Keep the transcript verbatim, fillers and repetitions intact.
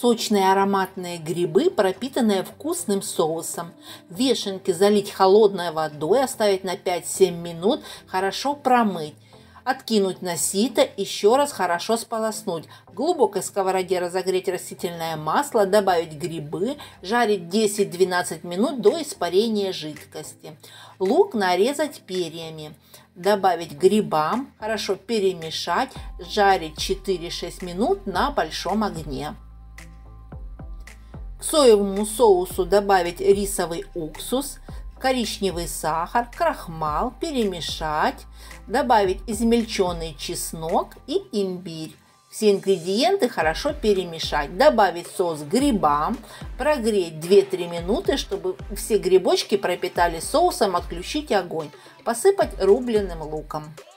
Сочные ароматные грибы, пропитанные вкусным соусом. Вешенки залить холодной водой, оставить на пять-семь минут, хорошо промыть. Откинуть на сито, еще раз хорошо сполоснуть. В глубокой сковороде разогреть растительное масло, добавить грибы, жарить десять-двенадцать минут до испарения жидкости. Лук нарезать перьями. Добавить грибам, хорошо перемешать, жарить четыре-шесть минут на большом огне. К соевому соусу добавить рисовый уксус, коричневый сахар, крахмал, перемешать, добавить измельченный чеснок и имбирь. Все ингредиенты хорошо перемешать, добавить соус к грибам, прогреть две-три минуты, чтобы все грибочки пропитали соусом, отключить огонь, посыпать рубленым луком.